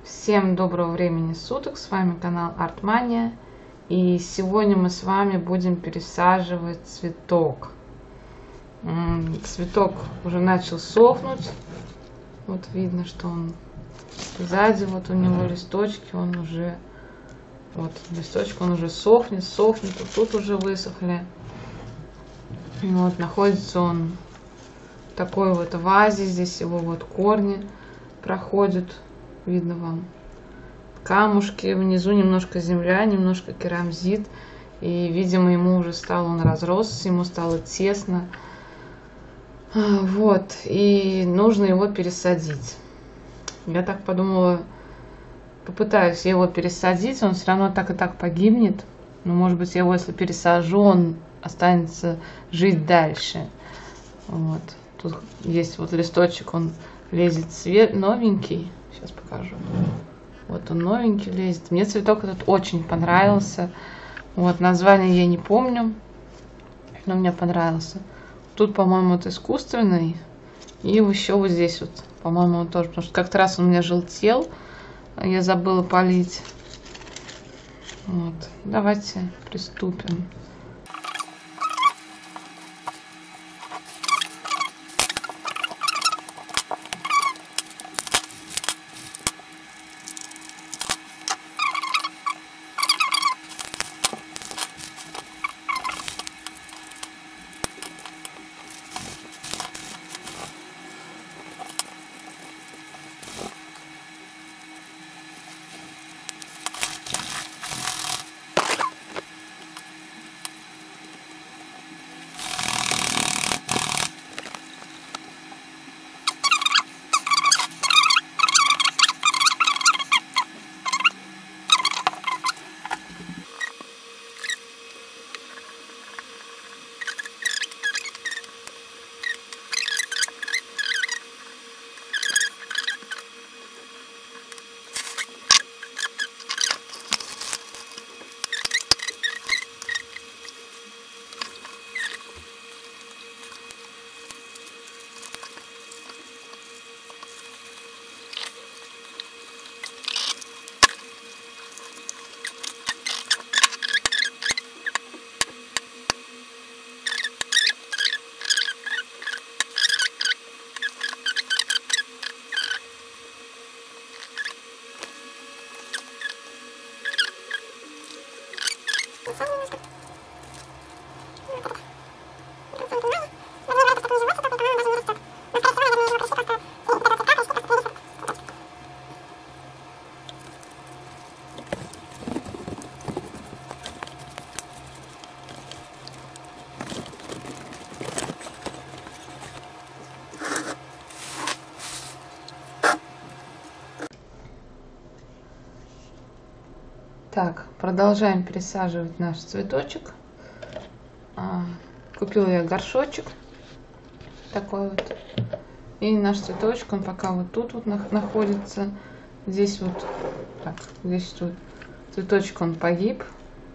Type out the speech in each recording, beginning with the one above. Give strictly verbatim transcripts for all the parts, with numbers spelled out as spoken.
Всем доброго времени суток, с вами канал Артмания, и сегодня мы с вами будем пересаживать цветок. Цветок уже начал сохнуть, вот видно, что он сзади, вот у него листочки, он уже, вот листочек, он уже сохнет, сохнет, вот тут уже высохли. Вот находится он в такой вот вазе, здесь его вот корни проходят. Видно вам камушки, внизу немножко земля, немножко керамзит. И, видимо, ему уже стал, он разросся, ему стало тесно. Вот, и нужно его пересадить. Я так подумала, попытаюсь его пересадить, он все равно так и так погибнет. Но, может быть, я его, если пересажу, он останется жить дальше. Вот, тут есть вот листочек, он лезет свет, новенький. Сейчас покажу. Вот он новенький лезет. Мне цветок этот очень понравился. Вот название я не помню, но мне понравился. Тут, по-моему, это искусственный. И еще вот здесь вот, по-моему, он тоже. Потому что как-то раз он у меня желтел. Я забыла полить. Вот. Давайте приступим. Так, продолжаем пересаживать наш цветочек. А, купила я горшочек такой вот. И наш цветочек, он пока вот тут вот находится. Здесь вот, так, здесь вот цветочек, он погиб.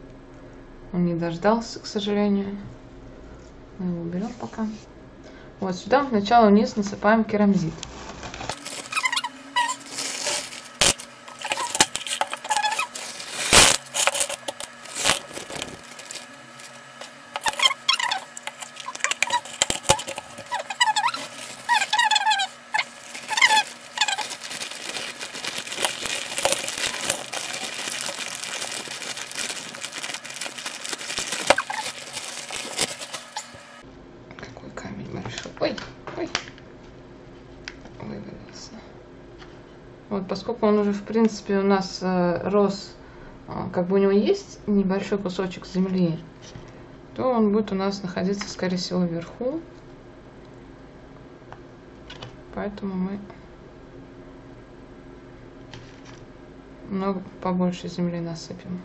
Он не дождался, к сожалению. Мы его уберем пока. Вот сюда сначала вниз насыпаем керамзит. Ой, ой, вывалился. Вот, поскольку он уже, в принципе, у нас э, рос, э, как бы у него есть небольшой кусочек земли, то он будет у нас находиться, скорее всего, вверху. Поэтому мы много побольше земли насыпем.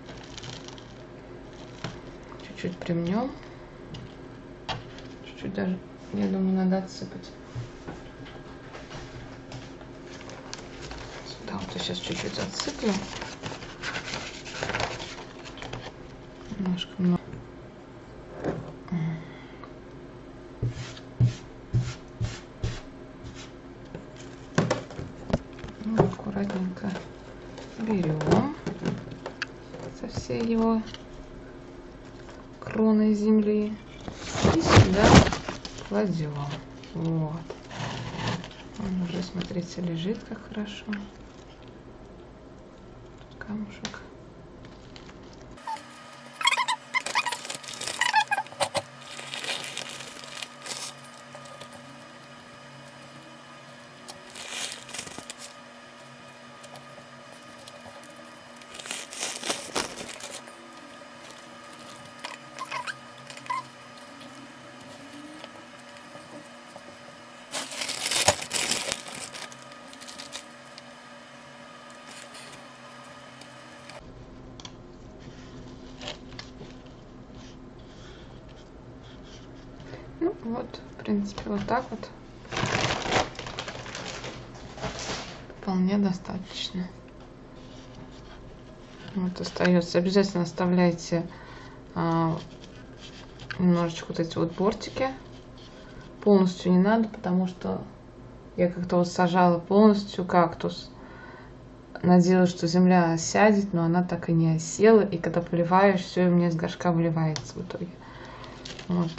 Чуть-чуть примнем. Чуть-чуть даже, я думаю, надо отсыпать. Сюда вот я сейчас чуть-чуть отсыплю. Немножко много. Ну, аккуратненько берем со всей его кроной земли и сюда кладем. Вот. Он уже, смотрите, лежит как хорошо. Тут камушек. Ну вот, в принципе, вот так вот вполне достаточно. Вот остается. Обязательно оставляйте а, немножечко вот эти вот бортики. Полностью не надо, потому что я как-то вот сажала полностью кактус. Надеялась, что земля осядет, но она так и не осела. И когда поливаешь, все у меня из горшка выливается в итоге. Вот.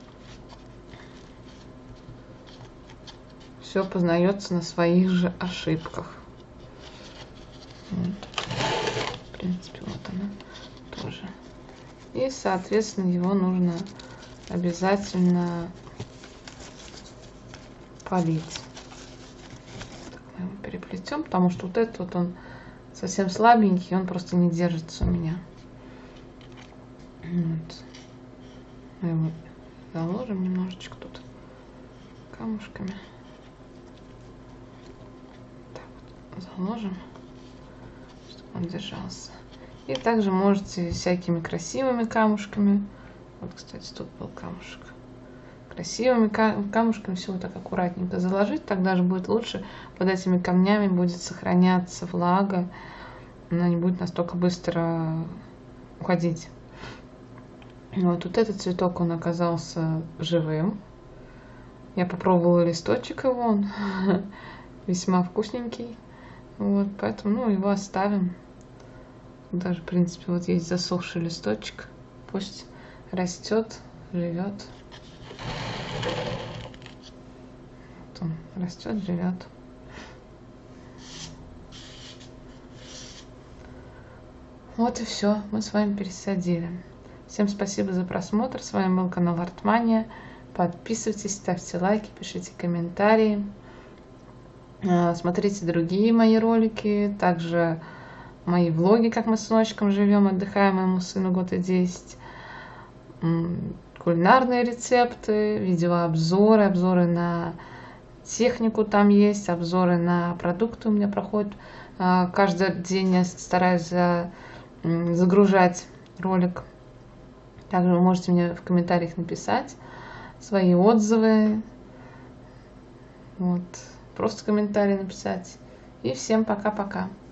Все познается на своих же ошибках. Вот. В принципе, вот она тоже. И, соответственно, его нужно обязательно полить. Так, мы его переплетем, потому что вот этот вот он совсем слабенький, он просто не держится у меня. Вот. Мы его заложим немножечко тут камушками. Заложим, чтобы он держался. И также можете всякими красивыми камушками. Вот, кстати, тут был камушек. Красивыми камушками все вот так аккуратненько заложить. Тогда же будет лучше. Под этими камнями будет сохраняться влага. Она не будет настолько быстро уходить. Вот, вот этот цветок, он оказался живым. Я попробовала листочек его. Он весьма вкусненький. Вот, поэтому, ну, его оставим. Даже, в принципе, вот есть засохший листочек. Пусть растет, живет. Вот он растет, живет. Вот и все. Мы с вами пересадили. Всем спасибо за просмотр. С вами был канал Артмания. Подписывайтесь, ставьте лайки, пишите комментарии. Смотрите другие мои ролики, также мои влоги, как мы с сыночком живем, отдыхаем, моему сыну год и десять, кулинарные рецепты, видеообзоры, обзоры на технику там есть, обзоры на продукты у меня проходят. Каждый день я стараюсь загружать ролик. Также вы можете мне в комментариях написать свои отзывы. Вот. Просто комментарий написать. И всем пока-пока.